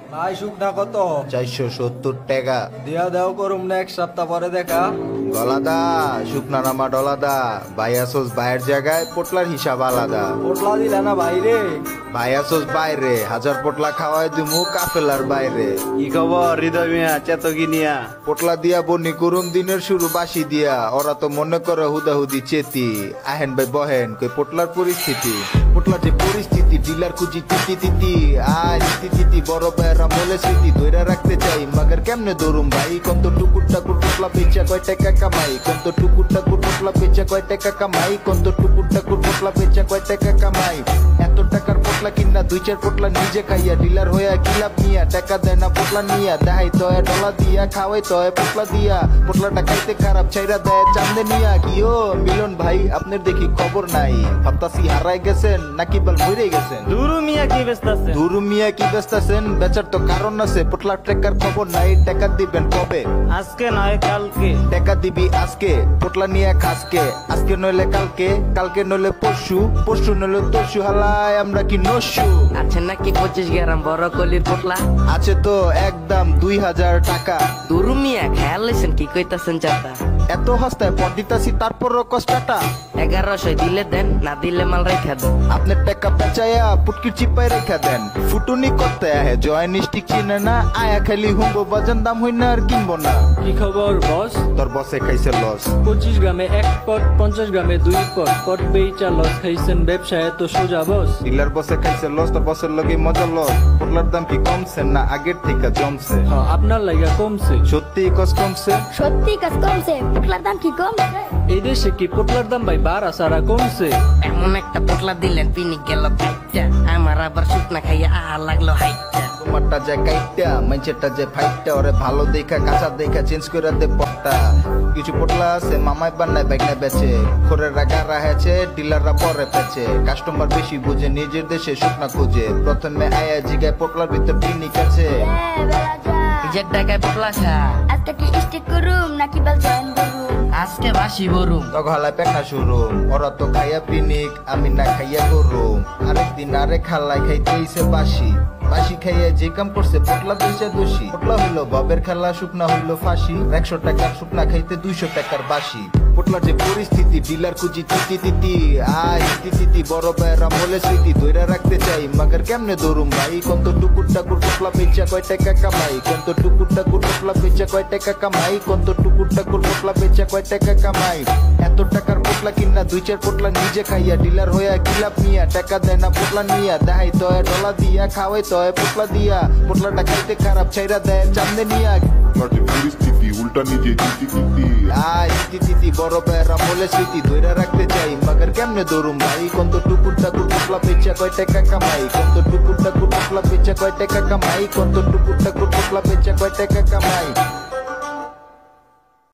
ভাই শুকনা কত? 470 টাকা। দিয়া দেও করুম না, এক সপ্তাহ পরে দেখা। গলাদা শুকনা নামা ডলাদা, ভাই আসোস বাইরের জায়গায়, পোটলার হিসাব আলাদা। পোটলা দিলা না বাইরে? ভাই আসোস বাইরে, 1000 পোটলা খাওয়াই দিমু কাফেলার বাইরে। কি খবর হৃদয় মিয়া, চেতকি নিয়া? পোটলা দিয়া বনি করুম দিনের শুরু বাসি দিয়া, ওরা তো মনে করে হুদাহুদি চেতি। আহেন ভাই বহেন কই পোটলার পরিস্থিতি। পোটলার যে পরিস্থিতি, ডিলার খুঁজি তিতি তিতি। আয় তিতি তিতি বড় ভাইরা বলে স্মৃতি ধইরা রাখতে চাই, মাগার কেমনে দৌড়ুম ভাই। কত টুকুর টাকুর পোটলা বেচা কয় টাকা কামাই, কত টুকুর টাকুর পোটলা বেচা কয় টাকা কামাই, কত টুকুর টাকুর পোটলা বেচা কয় টাকা কামাই। এত টাকার পোটলা কিনা 2-4 পোটলা নিজে খাইয়া, ডিলার হইয়া কি লাভ নিয়া, টাকা দেয় না পোটলা নিয়া। দেখাই তয় ডলা দিয়া, খাওয়াই তয় পোটলা দিয়া, পোটলাটা খাইতে খারাপ ছাইরা দেয় চান্দে নিয়া। কিও মিলন ভাই আপনার দেখি খবর নাই, ভাবতাছি হারাই গেছেন নাকি বল মরে গেছেন। দুরু মিয়া কি ব্যস্ত আছে? দুরু মিয়া কি ব্যস্ত আছেন, বেচার তো কারণ আছে। পোটলার টাকার খবর নাই, টাকা দিবেন কবে? আজকে নয় কালকে। টাকা দিবি আজকে, পোটলা নিয়ে খাসকে। আজকে নইলে কালকে, কালকে নইলে পরশু, পরশু নইলে তরশু। হালায় আমরা কি নস্যু? আছে নাকি 25 গ্রাম বড় কলির পোটলা? আছে তো একদম 2000 টাকা। দুরু মিয়া খেয়াল লইছেন কি কইতাছেন চাচা? এত হস্তায় পর দিতাছি তারপরও কষ্টাটা। 1100 দিলে দেন, না দিলে মাল রেখা দেন। আপনার টাকা পেঁচাইয়া পুটকির চিপাই রেখা দেন। ফুটুনি করতে আহে জয় নিষ্টিক চিনে না, আয়া খালি হুঙ্গো বাজান দাম হই না আর কিনবো না। কি খবর বস? তোর বসে খাইছে লস। 25 গ্রামে 1 পট, 50 গ্রামে 2 পট। পট বেচা লস খাইছেন, ব্যবসায় তো সোজা বস। ডিলার বসে খাইছে লস, তোর বসের লগে মজা লস। পোটলার দাম কি কমছে না আগের থেকে জমছে? হ্যাঁ আপনার লাগা কমছে। সত্যি কস কমছে? সত্যি কাজ কমছে, পোটলার দাম কি কম? এই দেশে কি পোটলার দাম ভাই 12 সারা কমছে? এমন একটা পোটলা দিলেন পিনিক গেল ফাইটটা, আমার আবার শুকনা খাইয়া আহা লাগলো হাইটটা। তোমারটা যায় কাইটটা, মাইছেরটা যায় ফাইটটা। ওরে ভালো দেখা কাঁচা দেখা চেঞ্জ করে দে পট্টা। কিছু পোটলা আছে মামাই বান্নায় বাইকনা বেচে, খোরের রাগা রাহেছে ডিলাররা পরে পেছে। কাস্টমার বেশি বুঝে, নিজের দেশে শুকনা খুঁজে। প্রথমে আয়া জিগায় পোটলার ভিতর পিনিক আছে। নিজের টাকায় পোটলা খা, আজকে কি স্টিক করুম নাকি বল জয়েন করুম? আজকে বাসি বরুম। তগহালায় পেখনা শুরু, ওরা তো খাইয়া পিনিক, আমি না খাইয়া গরুম। আরেকদিন আরেক খালায় খাইতে ইসে বাসি। বাসি খাইয়া যে কাম করছে পোটলা বেচে দোষী। পোটলা হইলো বাবের খেলা, শুকনা হইলো ফাঁসি। 100 টাকার শুকনা খাইতে 200 টাকার বাসি। পোটলার যে পরিস্থিতি, ডিলার খুঁজি তিতি তিতি। আয় তিতি তিতি বড় ভাইরা বলে স্মৃতি ধইরা রাখতে চাই, মাগার কেমনে দৌড়ুম ভাই। কত টুকুর টাকুর পোটলা বেচা কয় টাকা কামাই, কত টুকুর টাকুর পোটলা বেচা কয় টাকা কামাই, কত টুকুর টাকুর পোটলা বেচা কয় টাকা কামাই। এত টাকার পোটলা কিনা 2-4 পোটলা নিজে খাইয়া, ডিলার হইয়া কি লাভ নিয়া, টাকা দেয় না পোটলা নিয়া। দেখাই তয় ডলা দিয়া, খাওয়াই তয় পোটলা দিয়া, পোটলাটা খাইতে খারাপ ছাইরা দেয় চান্দে নিয়া। পরিস্থিতি উল্টা নিজে জিতি জিতি। আয় তিতি তিতি বড় ভাইরা বলে স্মৃতি ধইরা রাখতে চাই, মাগার কেমনে দৌড়ুম ভাই। কত টুকুর টাকুর পোটলা বেচা কয় টাকা কামাই, কত টুকুর টাকুর পোটলা বেচা কয় টাকা কামাই, কত টুকুর টাকুর পোটলা বেচা কয় টাকা কামাই।